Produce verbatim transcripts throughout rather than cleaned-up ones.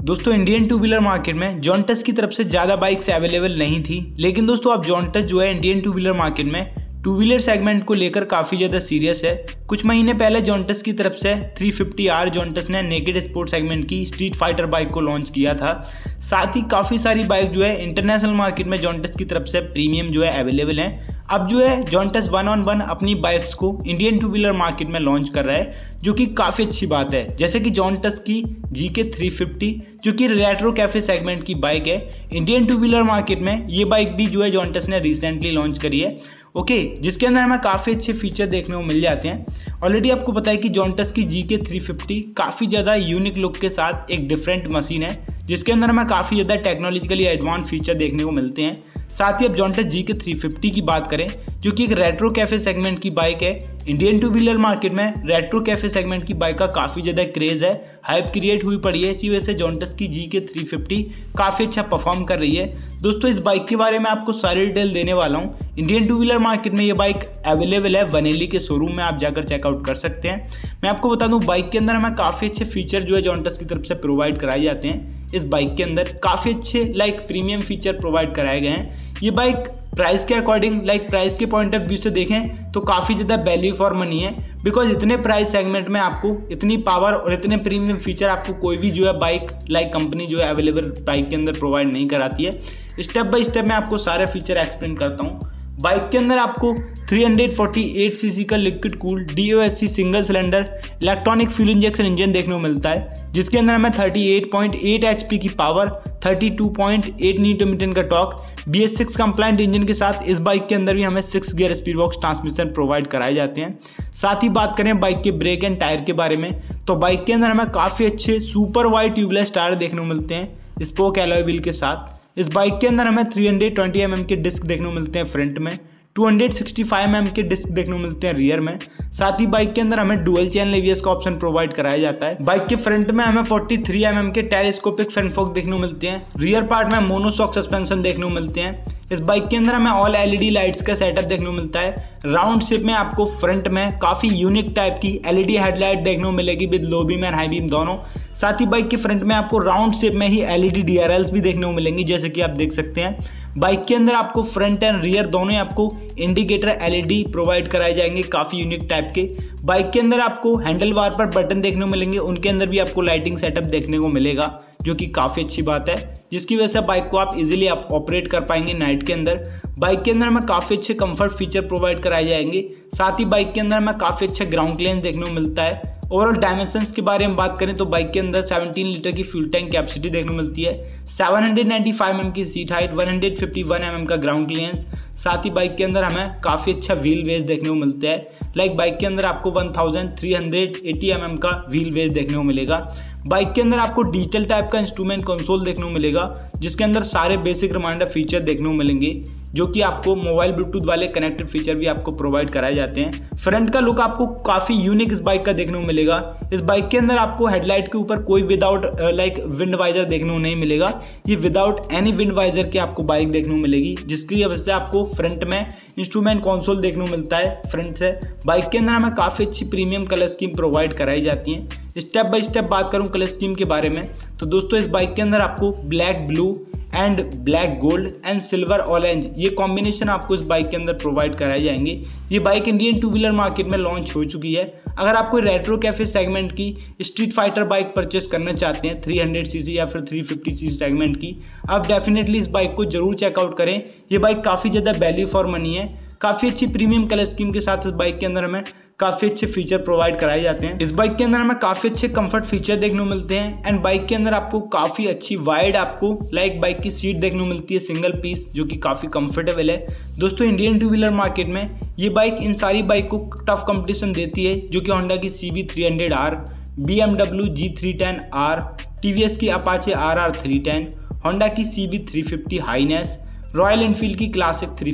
दोस्तों Indian two wheeler market में जॉन्टस की तरफ से ज़्यादा बाइक्स अवेलेबल नहीं थी, लेकिन दोस्तों अब जॉन्टस जो है इंडियन टू व्हीलर मार्केट में टू व्हीलर सेगमेंट को लेकर काफ़ी ज़्यादा सीरियस है। कुछ महीने पहले जॉन्टस की तरफ से थ्री फिफ्टी आर जॉन्टस ने नेकेड स्पोर्ट सेगमेंट की स्ट्रीट फाइटर बाइक को लॉन्च किया था। साथ ही काफ़ी सारी बाइक जो है इंटरनेशनल मार्केट में जॉन्टस की तरफ से प्रीमियम जो है अवेलेबल हैं। अब जो है जॉन्टस वन ऑन वन अपनी बाइक्स को इंडियन टू व्हीलर मार्केट में लॉन्च कर रहा है, जो कि काफ़ी अच्छी बात है। जैसे कि जॉन्टस की जी के थ्री फिफ्टी जो कि रेट्रो कैफे सेगमेंट की बाइक है, इंडियन टू व्हीलर मार्केट में ये बाइक भी जो है जॉन्टस ने रिसेंटली लॉन्च करी है। ओके okay, जिसके अंदर हमें काफ़ी अच्छे फीचर देखने को मिल जाते हैं। ऑलरेडी आपको पता है कि जॉन्टस की जी के थ्री फिफ्टी काफ़ी ज़्यादा यूनिक लुक के साथ एक डिफरेंट मशीन है, जिसके अंदर हमें काफ़ी ज़्यादा टेक्नोलॉजिकली एडवांस फीचर देखने को मिलते हैं। साथ ही अब जॉन्टस जी के थ्री फिफ्टी की बात करें, जो कि एक रेट्रो कैफे सेगमेंट की बाइक है। इंडियन टू व्हीलर मार्केट में रेट्रो कैफे सेगमेंट की बाइक का काफ़ी ज़्यादा क्रेज़ है, हाइप क्रिएट हुई पड़ी है। इसी वजह से जॉन्टस की जी के थ्री फिफ्टी काफ़ी अच्छा परफॉर्म कर रही है। दोस्तों इस बाइक के बारे में आपको सारी डिटेल देने वाला हूँ। इंडियन टू व्हीलर मार्केट में ये बाइक अवेलेबल है, वनेली के शोरूम में आप जाकर चेकआउट कर सकते हैं। मैं आपको बता दूं बाइक के अंदर हमें काफ़ी अच्छे फीचर जो है जॉन्टस की तरफ से प्रोवाइड कराए जाते हैं। इस बाइक के अंदर काफ़ी अच्छे लाइक प्रीमियम फीचर प्रोवाइड कराए गए हैं। ये बाइक प्राइस के अकॉर्डिंग लाइक प्राइस के पॉइंट ऑफ व्यू से देखें तो काफ़ी ज़्यादा वैल्यू फॉर मनी है, बिकॉज इतने प्राइस सेगमेंट में आपको इतनी पावर और इतने प्रीमियम फीचर आपको कोई भी जो है बाइक लाइक कंपनी जो है अवेलेबल बाइक के अंदर प्रोवाइड नहीं कराती है। स्टेप बाय स्टेप मैं आपको सारे फीचर एक्सप्लेन करता हूँ। बाइक के अंदर आपको थ्री फोर्टी एट सीसी का liquid cool D O S C single cylinder electronic fuel injection engine देखने को मिलता है, जिसके अंदर हमें thirty eight point eight H P की power, thirty two point eight newton meter का torque, B S six compliant engine के साथ इस बाइक के अंदर भी हमें six gear speed box transmission provide कराए जाते हैं। साथ ही बात करें बाइक के ब्रेक एंड टायर के बारे में, तो बाइक के अंदर हमें काफ़ी अच्छे सुपर वाइड ट्यूबलेस टायर देखने को मिलते हैं स्पोक एलॉय व्हील के साथ। इस बाइक के अंदर हमें थ्री ट्वेंटी एम एम के डिस्क देखने को मिलते हैं फ्रंट में, two sixty five M M के डिस्क देखने को मिलते हैं रियर में। साथ ही बाइक के अंदर हमें dual channel A B S का ऑप्शन प्रोवाइड कराया जाता है। बाइक के फ्रंट में हमें फोर्टी थ्री एम एम के टेलीस्कोपिक फ्रंट फोक देखने को मिलते हैं। रियर पार्ट में मोनोशॉक सस्पेंशन देखने को मिलते हैं। इस बाइक के अंदर हमें ऑल एलईडी लाइट्स का सेटअप देखने को मिलता है। राउंड शेप में आपको फ्रंट में काफ़ी यूनिक टाइप की एलईडी हेडलाइट देखने को मिलेगी with low beam and high beam दोनों। साथ ही बाइक के फ्रंट में आपको राउंड शेप में ही एलईडी डी आर एल्स भी देखने को मिलेंगी, जैसे कि आप देख सकते हैं। बाइक के अंदर आपको फ्रंट एंड रियर दोनों ही आपको इंडिकेटर एलईडी प्रोवाइड कराए जाएंगे काफ़ी यूनिक टाइप के। बाइक के अंदर आपको हैंडल बार पर बटन देखने को मिलेंगे, उनके अंदर भी आपको लाइटिंग सेटअप देखने को मिलेगा, जो कि काफ़ी अच्छी बात है, जिसकी वजह से बाइक को आप इजीली आप ऑपरेट कर पाएंगे नाइट के अंदर। बाइक के अंदर हमें काफ़ी अच्छे कंफर्ट फीचर प्रोवाइड कराए जाएंगे। साथ ही बाइक के अंदर हमें काफ़ी अच्छा ग्राउंड क्लियरेंस देखने को मिलता है। ओवरऑल डायमेंशंस के बारे में बात करें तो बाइक के अंदर सेवनटीन लीटर की फ्यूल टैंक कैपेसिटी देखने को मिलती है, seven ninety five M M की seat height, one fifty one M M का ग्राउंड क्लियरेंस। साथ ही बाइक के अंदर हमें काफ़ी अच्छा व्हील बेस देखने को मिलता है। लाइक बाइक के अंदर आपको one thousand three hundred eighty M M का व्हील बेस देखने को मिलेगा। बाइक के अंदर आपको डिजिटल टाइप का इंस्ट्रूमेंट कंसोल देखने को मिलेगा, जिसके अंदर सारे बेसिक रिमाइंडर फीचर देखने को मिलेंगे, जो कि आपको मोबाइल ब्लूटूथ वाले कनेक्टेड फीचर भी आपको प्रोवाइड कराए जाते हैं। फ्रंट का लुक आपको काफ़ी यूनिक इस बाइक का देखने को मिलेगा। इस बाइक के अंदर आपको हेडलाइट के ऊपर कोई विदाउट लाइक विंड वाइजर देखने को नहीं मिलेगा। ये विदाउट एनी विंड वाइजर की आपको बाइक देखने को मिलेगी, जिसकी वजह से आपको फ्रंट में इंस्ट्रूमेंट कंसोल देखने को मिलता है फ्रंट से। बाइक के अंदर हमें काफ़ी अच्छी प्रीमियम कलर स्कीम प्रोवाइड कराई जाती हैं। स्टेप बाय स्टेप बात करूं कलर स्कीम के बारे में, तो दोस्तों इस बाइक के अंदर आपको black blue and black gold and silver orange ये कॉम्बिनेशन आपको इस बाइक के अंदर प्रोवाइड कराए जाएंगे। ये bike Indian two wheeler market में लॉन्च हो चुकी है। अगर आप कोई रेट्रो कैफे सेगमेंट की स्ट्रीट फाइटर बाइक परचेस करना चाहते हैं थ्री हंड्रेड सी सी या फिर three fifty C C segment की, आप डेफिनेटली इस बाइक को जरूर चेकआउट करें। ये बाइक काफ़ी ज़्यादा वैल्यू फॉर मनी है। काफ़ी अच्छी प्रीमियम कलर स्कीम के साथ इस बाइक के अंदर हमें काफ़ी अच्छे फीचर प्रोवाइड कराए जाते हैं। इस बाइक के अंदर हमें काफ़ी अच्छे कंफर्ट फीचर देखने को मिलते हैं। एंड बाइक के अंदर आपको काफ़ी अच्छी वाइड आपको लाइक बाइक की सीट देखने को मिलती है सिंगल पीस, जो कि काफ़ी कंफर्टेबल है। दोस्तों इंडियन टू व्हीलर मार्केट में ये बाइक इन सारी बाइक को टफ कंपटीशन देती है, जो कि होंडा की C B three hundred R, B M W G three ten R, T V S की Apache R R three ten, Honda की C B three fifty Highness, Royal Enfield की classic three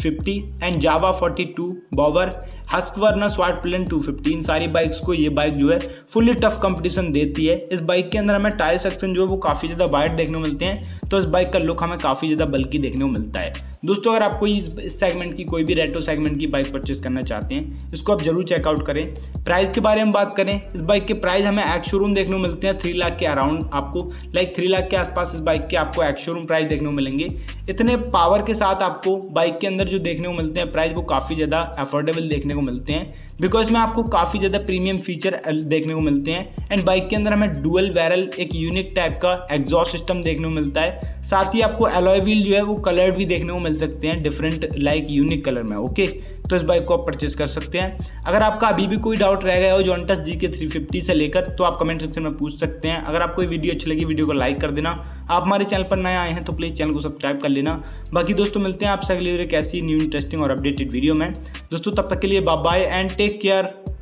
fifty and Jawa forty two, Bobber, Husqvarna Svartpilen two fifty, इन सारी bikes को ये bike जो है fully tough competition देती है। इस बाइक के अंदर हमें टायर सेक्शन जो है वो काफ़ी ज़्यादा वाइड देखने को मिलते हैं, तो इस बाइक का लुक हमें काफ़ी ज़्यादा बल्कि देखने को मिलता है। दोस्तों अगर आपको इस सेगमेंट की कोई भी रेट्रो सेगमेंट की बाइक परचेस करना चाहते हैं, इसको आप जरूर चेकआउट करें। प्राइस के बारे में बात करें, इस बाइक के प्राइस हमें एक्स शोरूम देखने को मिलते हैं थ्री लाख के अराउंड, आपको लाइक थ्री लाख के आसपास इस बाइक के आपको एक्स शोरूम प्राइस देखने को मिलेंगे। इतने पावर के साथ आपको बाइक के अंदर जो देखने को मिलते हैं प्राइस वो काफ़ी ज़्यादा अफोर्डेबल देखने को मिलते हैं, बिकॉज में आपको काफ़ी ज़्यादा प्रीमियम फीचर देखने को मिलते हैं। एंड बाइक के अंदर हमें डुअल बैरल एक यूनिक टाइप का एग्जॉस्ट सिस्टम देखने को मिलता है, साथ ही आपको एलॉय व्हील जो है वो कलर्ड भी देखने को मिल सकते हैं डिफरेंट लाइक यूनिक कलर में। ओके, तो इस बाइक को आप परचेस कर सकते हैं। अगर आपका अभी भी कोई डाउट रह गया हो जोंटस जी के थ्री फिफ्टी से लेकर, तो आप कमेंट सेक्शन में पूछ सकते हैं। अगर आपको वीडियो अच्छी लगी, वीडियो को लाइक कर देना। आप हमारे चैनल पर नए आए हैं तो प्लीज़ चैनल को सब्सक्राइब कर लेना। बाकी दोस्तों मिलते हैं आपसे अगली एक ऐसी न्यू इंटरेस्टिंग और अपडेटेड वीडियो में। दोस्तों तब तक के लिए bye bye and take care.